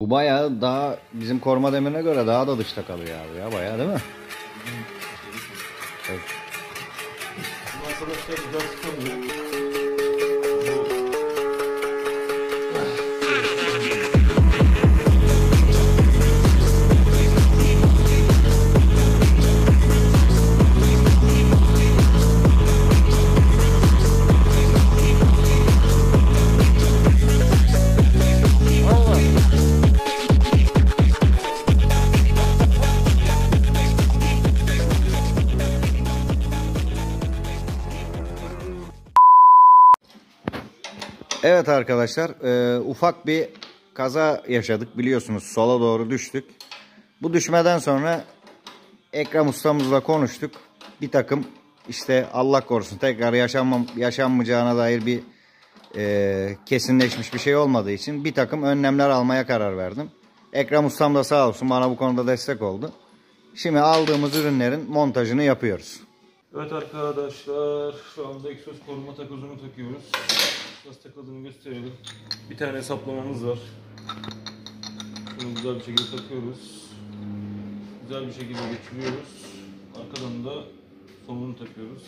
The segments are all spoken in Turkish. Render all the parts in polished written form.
Bu bayağı daha bizim koruma demirine göre daha da dışta kalıyor abi ya, bayağı değil mi? Evet. Bu arkadaşlar güzel sıkamıyor. Evet arkadaşlar, ufak bir kaza yaşadık biliyorsunuz, sola doğru düştük. Bu düşmeden sonra Ekrem ustamızla konuştuk. Bir takım işte Allah korusun tekrar yaşanmayacağına dair bir kesinleşmiş bir şey olmadığı için bir takım önlemler almaya karar verdim. Ekrem ustam da sağ olsun bana bu konuda destek oldu. Şimdi aldığımız ürünlerin montajını yapıyoruz. Evet arkadaşlar, şu anda egzoz koruma takozunu takıyoruz. Nasıl takıldığını gösterelim. Bir tane saplamamız var. Şunu güzel bir şekilde takıyoruz. Güzel bir şekilde geçiriyoruz. Arkadan da sonunu takıyoruz.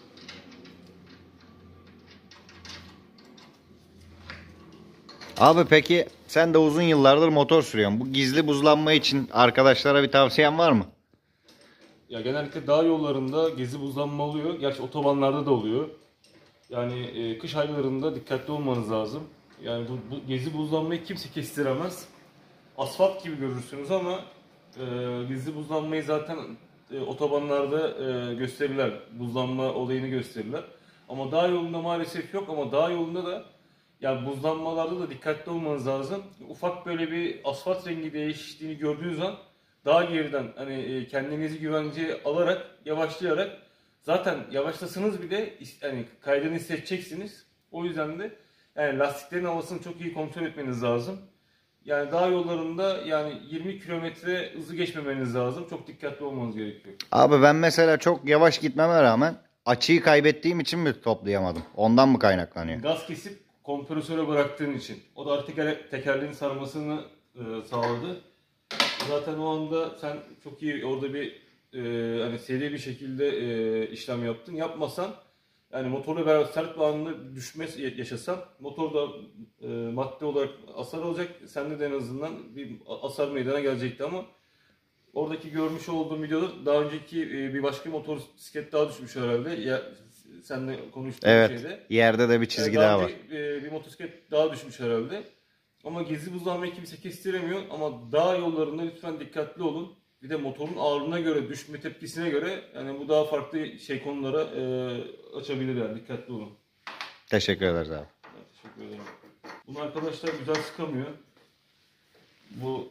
Abi peki sen de uzun yıllardır motor sürüyorsun. Bu gizli buzlanma için arkadaşlara bir tavsiyen var mı? Ya genellikle dağ yollarında gezi buzlanma oluyor. Gerçi otobanlarda da oluyor. Yani kış aylarında dikkatli olmanız lazım. Yani bu gezi buzlanmayı kimse kestiremez. Asfalt gibi görürsünüz ama gizli buzlanmayı zaten otobanlarda gösterirler. Buzlanma olayını gösterirler. Ama dağ yolunda maalesef yok, ama dağ yolunda da yani buzlanmalarda da dikkatli olmanız lazım. Ufak böyle bir asfalt rengi değiştiğini gördüğünüz an daha geriden hani kendinizi güvenceye alarak, yavaşlayarak, zaten yavaşlasanız bile hani kaydını hissedeceksiniz. O yüzden de yani lastiklerin havasını çok iyi kontrol etmeniz lazım. Yani dağ yollarında yani 20 kilometre hızı geçmemeniz lazım. Çok dikkatli olmanız gerekiyor. Abi ben mesela çok yavaş gitmeme rağmen açıyı kaybettiğim için mi toplayamadım? Ondan mı kaynaklanıyor? Gaz kesip kompresöre bıraktığın için. O da artık tekerleğin sarmasını sağladı. Zaten o anda sen çok iyi orada bir hani seri bir şekilde işlem yaptın. Yapmasan yani motorla beraber sert bir anında düşme yaşasan motor da madde olarak hasar olacak. Sende de en azından bir hasar meydana gelecekti, ama oradaki görmüş olduğum videoda daha önceki bir başka motosiklet daha düşmüş herhalde. Ya, seninle konuştuğum Evet, şeyde. yerde de bir çizgi Daha daha var. önce bir motosiklet daha düşmüş herhalde. Ama gizli buzlanmayı kimse kestiremiyor. Ama dağ yollarında lütfen dikkatli olun. Bir de motorun ağırlığına göre, düşme tepkisine göre yani bu daha farklı konulara açabilir, yani dikkatli olun. Teşekkür ederiz abi. Evet, teşekkür ederim. Bunu arkadaşlar güzel sıkamıyor. Bu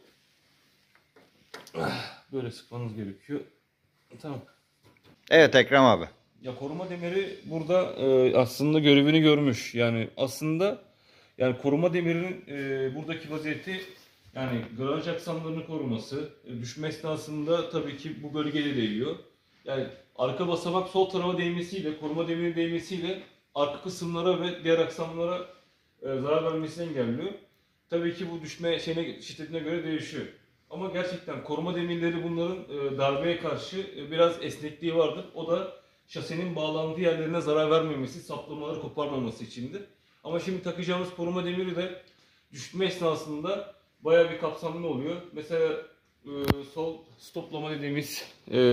böyle sıkmanız gerekiyor. Tamam. Evet Ekrem abi. Ya koruma demiri burada aslında görevini görmüş. Yani aslında yani koruma demirinin buradaki vaziyeti yani granaj aksamlarını koruması. Düşme esnasında tabii ki bu bölgede değiyor. Yani arka basamak sol tarafa değmesiyle, koruma demirinin değmesiyle arka kısımlara ve diğer aksamlara zarar vermesini engelliyor. Tabii ki bu düşme şiddetine göre değişiyor. Ama gerçekten koruma demirleri bunların darbeye karşı biraz esnekliği vardır. O da şasenin bağlandığı yerlerine zarar vermemesi, saplamaları koparmaması içindir. Ama şimdi takacağımız koruma demiri de düşme esnasında bayağı bir kapsamlı oluyor. Mesela sol stoplama dediğimiz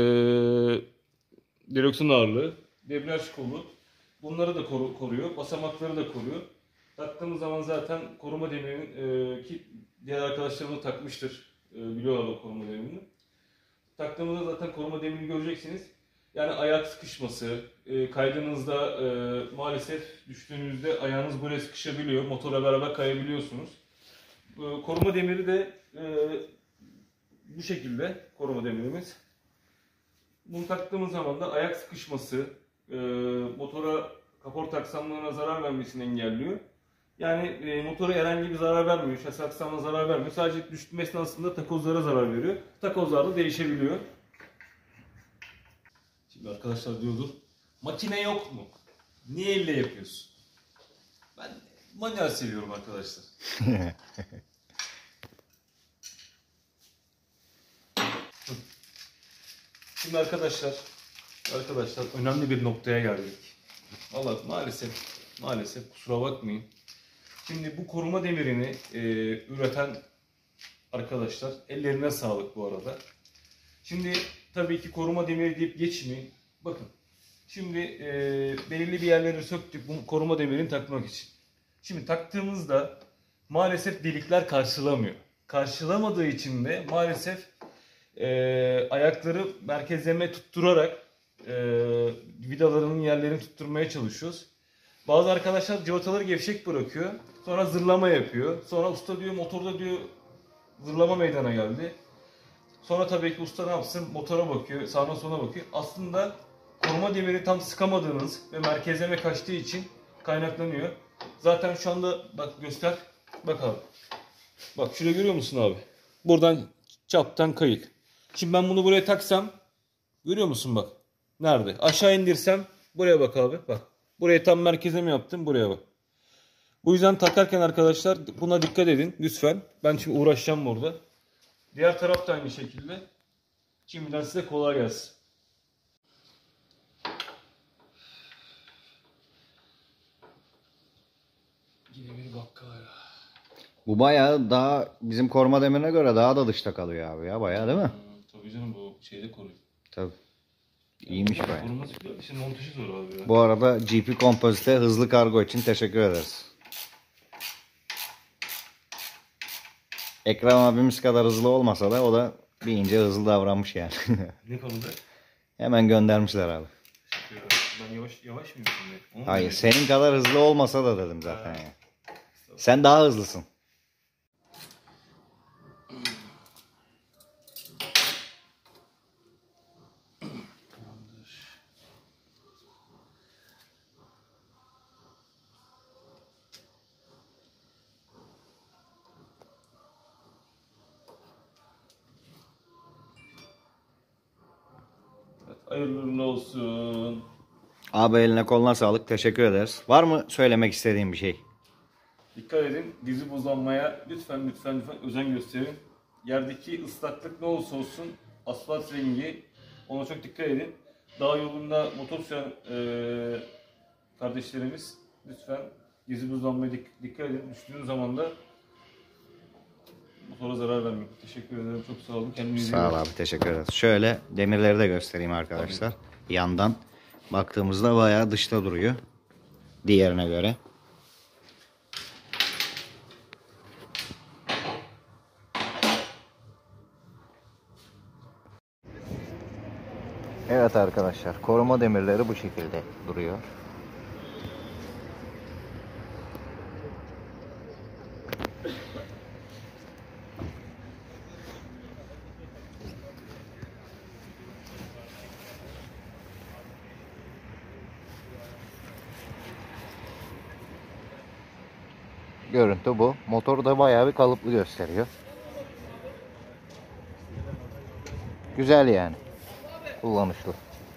direksiyon ağırlığı, debriyaj kolu, bunları da koruyor, basamakları da koruyor. Taktığımız zaman zaten koruma demirinin ki diğer arkadaşlarım da takmıştır, biliyorlar o koruma demirini. Taktığımızda zaten koruma demirini göreceksiniz. Yani ayak sıkışması, kaydınızda maalesef düştüğünüzde ayağınız böyle sıkışabiliyor, motorla beraber kayabiliyorsunuz. Koruma demiri de bu şekilde koruma demirimiz. Bunu taktığımız zaman da ayak sıkışması, motora, kaporta aksamlarına zarar vermesini engelliyor. Yani motora herhangi bir zarar vermiyor, şasi aksamına zarar vermiyor. Sadece düşme esnasında takozlara zarar veriyor. Takozlar da değişebiliyor. Şimdi arkadaşlar diyordur, makine yok mu? Niye elle yapıyorsun? Ben manuel seviyorum arkadaşlar. Şimdi arkadaşlar önemli bir noktaya geldik. Vallahi maalesef kusura bakmayın. Şimdi bu koruma demirini üreten arkadaşlar ellerine sağlık bu arada. Şimdi tabii ki koruma demiri deyip geçmeyin. Bakın şimdi belirli bir yerleri söktük bu koruma demirini takmak için. Şimdi taktığımızda maalesef delikler karşılamıyor. Karşılamadığı için de maalesef ayakları merkezleme tutturarak vidalarının yerlerini tutturmaya çalışıyoruz. Bazı arkadaşlar cıvataları gevşek bırakıyor. Sonra zırlama yapıyor. Sonra usta diyor motorda diyor zırlama meydana geldi. Sonra tabii ki usta ne yapsın? Motora bakıyor, sağına soluna bakıyor. Aslında koruma demiri tam sıkamadığınız ve merkezleme kaçtığı için kaynaklanıyor. Zaten şu anda bak göster. Bak abi. Bak şurayı görüyor musun abi? Buradan çaptan kayık. Şimdi ben bunu buraya taksam görüyor musun bak? Nerede? Aşağı indirsem buraya bak abi. Bak. Buraya tam merkezleme yaptım. Buraya bak. Bu yüzden takarken arkadaşlar buna dikkat edin lütfen. Ben şimdi uğraşacağım burada. Diğer taraf da aynı şekilde. Şimdiden size kolay gelsin. Yine bir bakkal ya. Bu bayağı daha bizim koruma demirine göre daha da dışta kalıyor abi ya. Bayağı değil mi? Tabii canım bu şeyde koruyor. Tabii. İyiymiş bayağı. Koruması güzel. Şimdi montajı zor abi ya. Bu arada GP Composite hızlı kargo için teşekkür ederiz. Ekrem abimiz kadar hızlı olmasa da o da bir ince hızlı davranmış yani. Ne konuda? Hemen göndermişler abi. Ben yavaş mı yapayım? Hayır senin kadar hızlı olmasa da dedim zaten ya. Sen daha hızlısın. Hayırlı uğurlu olsun. Abi eline koluna sağlık. Teşekkür ederiz. Var mı söylemek istediğin bir şey? Dikkat edin. Dizi buzlanmaya lütfen özen gösterin. Yerdeki ıslaklık ne olursa olsun asfalt rengi ona çok dikkat edin. Dağ yolunda motor süren kardeşlerimiz lütfen dizi buzlanmaya dikkat edin. Düştüğünüz zaman da motora zarar vermeyin. Teşekkür ederim. Çok sağ olun. Kendinize iyi Sağ ol bakın. abi teşekkür ederiz. Şöyle demirleri de göstereyim arkadaşlar. Yandan baktığımızda bayağı dışta duruyor. Diğerine göre. Evet arkadaşlar koruma demirleri bu şekilde duruyor. Görüntü bu. Motoru da bayağı bir kalıplı gösteriyor. Güzel yani. Kullanışlı.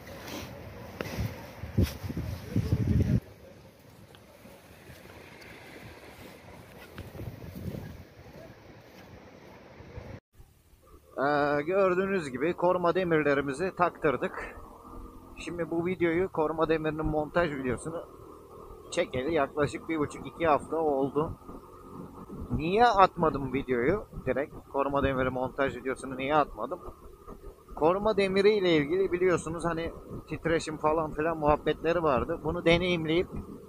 Gördüğünüz gibi koruma demirlerimizi taktırdık. Şimdi bu videoyu koruma demirinin montaj videosunu çekeli yaklaşık 1,5-2 hafta oldu. Niye atmadım videoyu? Direkt koruma demiri montaj videosunu niye atmadım? Koruma demiri ile ilgili biliyorsunuz hani titreşim falan filan muhabbetleri vardı. Bunu deneyimleyip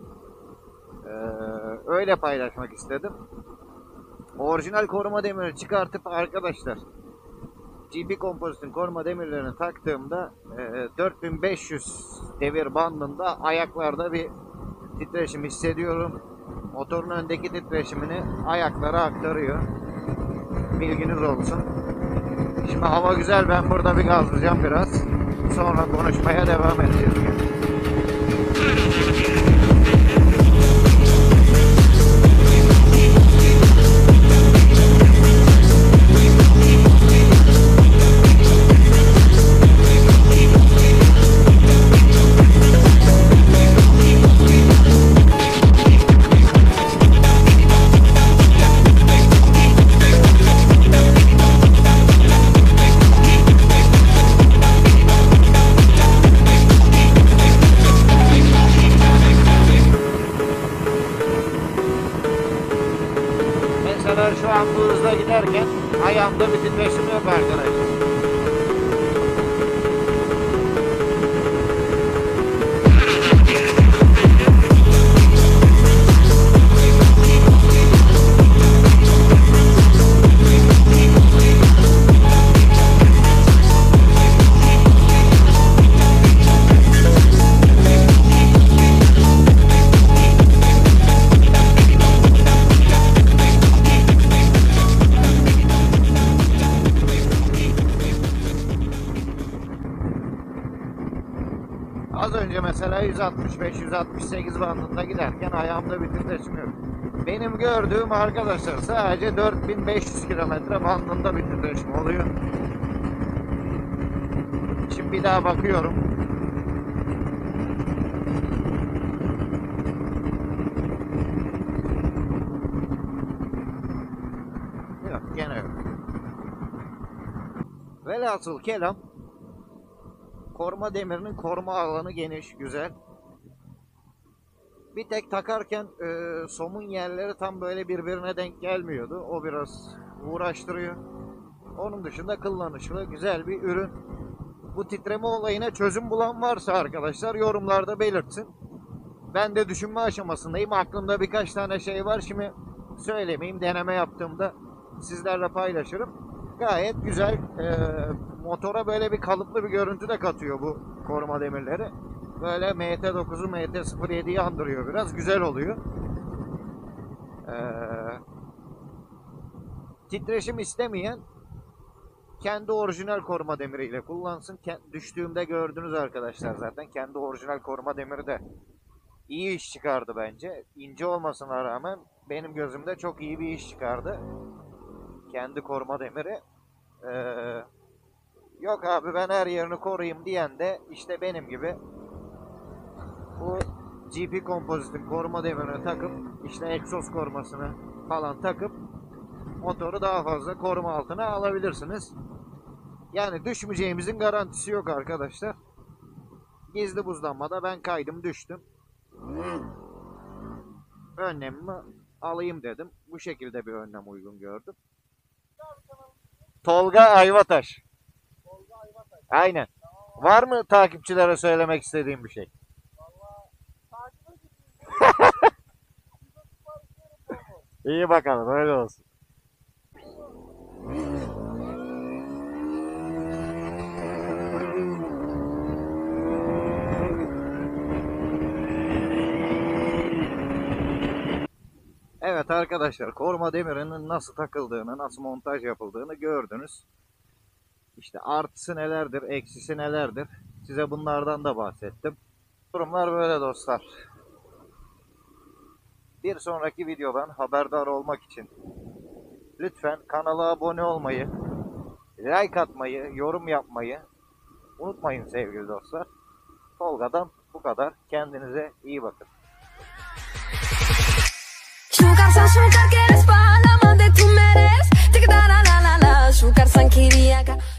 öyle paylaşmak istedim. Orijinal koruma demiri çıkartıp arkadaşlar GP Composite'in koruma demirlerini taktığımda 4500 devir bandında ayaklarda bir titreşim hissediyorum. Motorun öndeki titreşimini ayaklara aktarıyor. Bilginiz olsun. Şimdi hava güzel, ben burada bir gazlayacağım biraz. Sonra konuşmaya devam edeceğiz. takarken ayağımda bir titreşim yok arkadaşlar. Az önce mesela 165-168 bandında giderken ayağımda bir titreşim yok. Benim gördüğüm arkadaşlar sadece 4500 kilometre bandında bir titreşim oluyor. Şimdi bir daha bakıyorum. Yok, gene yok. Velhasıl kelam, koruma demirinin koruma alanı geniş, güzel. Bir tek takarken somun yerleri tam böyle birbirine denk gelmiyordu. O biraz uğraştırıyor. Onun dışında kullanışlı, güzel bir ürün. Bu titreme olayına çözüm bulan varsa arkadaşlar yorumlarda belirtsin. Ben de düşünme aşamasındayım. Aklımda birkaç tane şey var. Şimdi söylemeyeyim, deneme yaptığımda sizlerle paylaşırım. Gayet güzel. Motora böyle bir kalıplı bir görüntü de katıyor bu koruma demirleri. Böyle MT9'u MT-07'yi andırıyor biraz. Güzel oluyor. Titreşim istemeyen kendi orijinal koruma demiriyle kullansın. Düştüğümde gördünüz arkadaşlar zaten. Kendi orijinal koruma demiri de iyi iş çıkardı bence. İnce olmasına rağmen benim gözümde çok iyi bir iş çıkardı. Kendi koruma demiri. Yok abi ben her yerini koruyayım diyen de işte benim gibi bu GP Composite'in koruma demirini takıp işte egzoz korumasını falan takıp motoru daha fazla koruma altına alabilirsiniz. Yani düşmeyeceğimizin garantisi yok arkadaşlar. Gizli buzlanmada ben kaydım, düştüm. Önlemimi alayım dedim. Bu şekilde bir önlem uygun gördüm. Tolga Ayvataş. Aynen. Var mı takipçilere söylemek istediğim bir şey? İyi bakalım, öyle olsun. Evet arkadaşlar, koruma demirinin nasıl takıldığını, nasıl montaj yapıldığını gördünüz. İşte artısı nelerdir, eksisi nelerdir, size bunlardan da bahsettim. Durumlar böyle dostlar. Bir sonraki videodan haberdar olmak için lütfen kanala abone olmayı, like atmayı, yorum yapmayı unutmayın sevgili dostlar. Tolga'dan bu kadar. Kendinize iyi bakın. Şukarsan que eres para la más de tu meres. Tic da la la la la. Şukarsan kiriaka.